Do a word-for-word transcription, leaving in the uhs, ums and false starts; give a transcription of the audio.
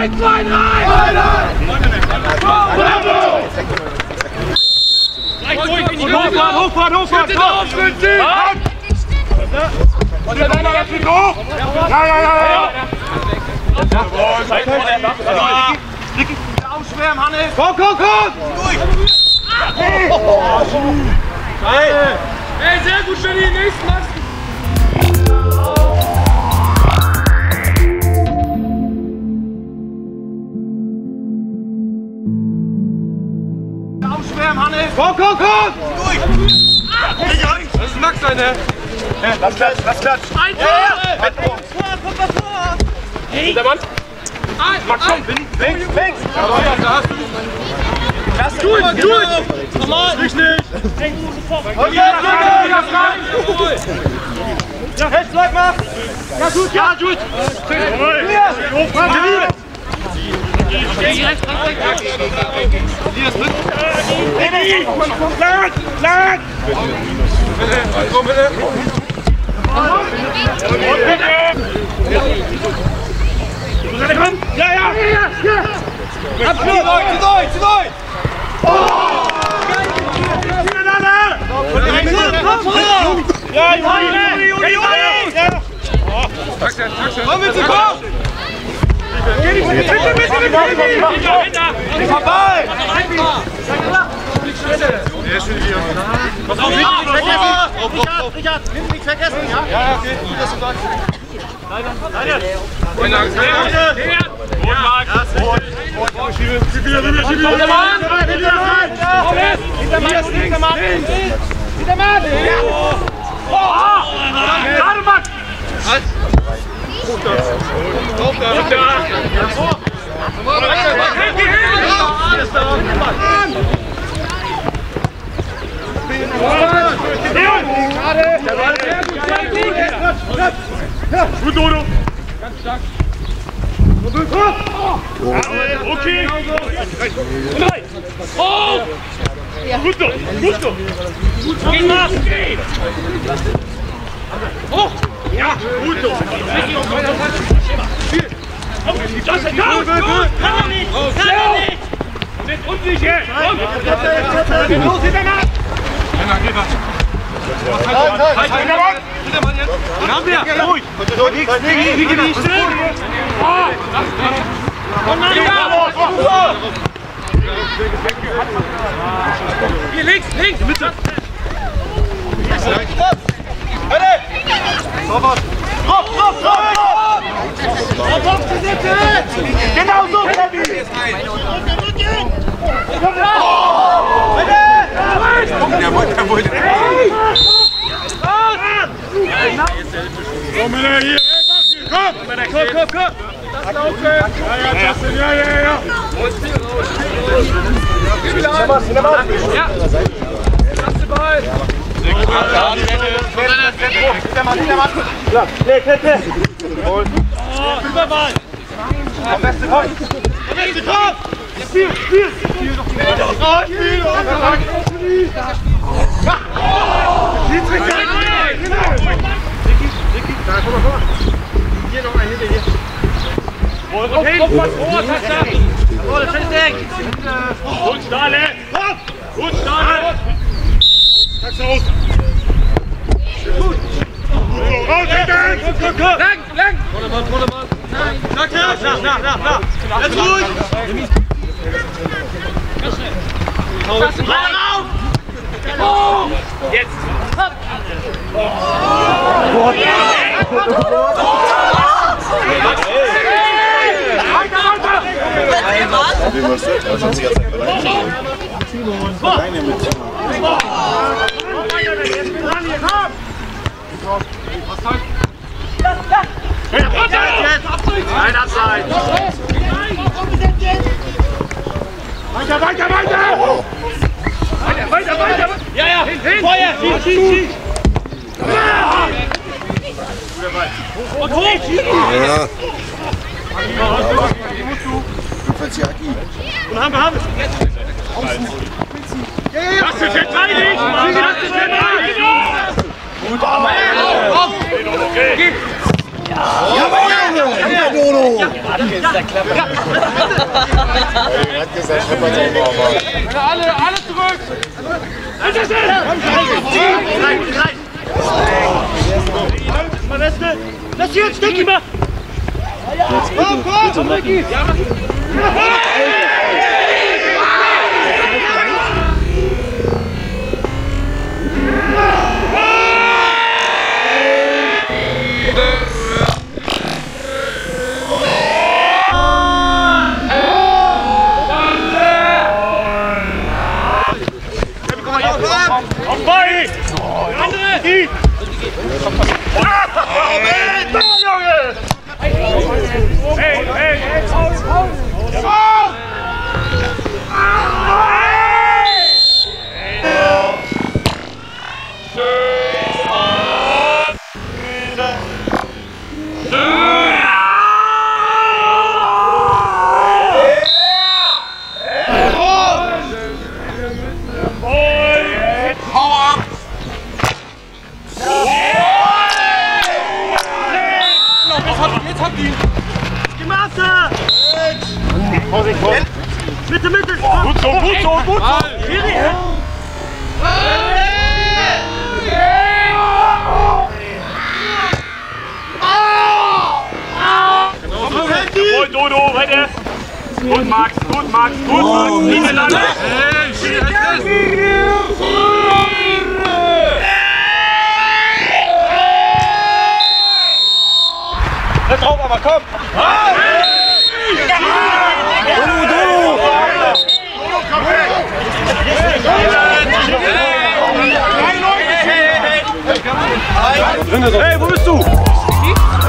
eins, zwei, drei! Bravo! Hochfahren, hochfahren, hochfahren! Und dann einer jetzt wieder hoch! Ja, ja, ja, ja! Ausschwärmen, Hannes! Komm, komm, komm! Durch! Ey, sehr gut, schön den nächsten Masten! Ausschwärmen, Hannes! Komm, komm, komm! Durch! Das ist Max, ne? Lass klatsch, lass klatsch! Ein Tor! Kommt was vor! Hey! Der Mann! Max, komm! Links, links! Da hast du! Lass gut, gut! Normal! Nicht nicht! Und jetzt! Ja, rechts, bleib mal! Ja, gut! Ja, gut! Hier! Steh rechts, rechts, rechts! Hier ist mit! Lang! Lang! Komm, bitte! Ja, ja! Ja! Abschluss! Zu neu, zu neu! Oh! Ja, Juli, Juli, Juli! Komm mit, komm! Geh nicht bitte, bitte, bitte! Ich hab Ball! Der ist schon hier. Pass auf, hinten nichts vergessen! Richard, Richard, hinten nichts vergessen, ja? Ja, okay. Gut, dass du sagst. Leider, leider! Und lang, leider! Und Max! Schiebe, schiebe, schiebe, schiebe! Hinter Mann! Hinter Mann! Hinter Mann! Hinter Mann! Hinter Mann! Oh! Gerade Max! Halt! Auf da! Auf da! Auf da! Alles da! Gut, Dodo! Ganz stark! Okay! Oh! Gut so! Gut so! Geh mal! Hoch! Ja! Gut so! Das ist gut! Kann er nicht! Kann er nicht! Und jetzt unsicher! Komm! Los, hinter Mann! Halt, hinter Mann! Hinter Mann jetzt! Den haben wir! Ruhig! Nichts, nichts, nichts! Und Mann, da! Hier, links, links! Mitte! Warte! Torwart! Drauf, drauf, drauf! Drauf, drauf, Gesetze! Genau so, Kevin! Der wollte, der wollte! Komm mal hier! Komm! Komm, komm, komm! Ja, ja, Justin, ja, ja, ja! Ja! Lass den Ball! Hinter Mann, hinter Mann! Nee, Kette! Überball! Am besten komm! Am besten komm! Spiel, Spiel! Spiel noch die Ball! Spiel! Spiel! Schiedsrichter! Ricky, Ricky, da komm mal vor! Hier noch ein hinter hier! Und hin! Oh, das ist eng! Und Stahle! Und Stahle! Tax aus! Gut! Raus, hinten! Lang, lang! Vordermann, Vordermann! Nach, nach, nach, nach, nach! Jetzt ruhig! Ganz schnell! Ball rauf! Oh! Jetzt! Oh! Nein, Abseits! Weiter, weiter, weiter! Weiter, weiter, weiter! Ja, ja! Hin, hin! Feuer! Schieß, schieß, schieß! Und hoch! Ja! Und haben wir, haben wir! Ja, ja, ja! Das ist verteidigt! Das ist verteidigt! Gut, aber! Okay! Ja, ja, Ja, Dodo! Ja, Hat gesagt, schreppert auch mal. alle, alle zurück! Lass hier jetzt, Dicky, mach! Jetzt bitte, bitte machen. Auf bei! Andere! Die! Junge! Hey, hey, hey! Aus, aus! Mitte, Mitte! Gut so, gut so, gut so! Jawohl, Dodo, weiter! Gut, Max, gut, Max, gut, Max! Linie lang! Hör drauf, aber komm! Hey, wo bist du?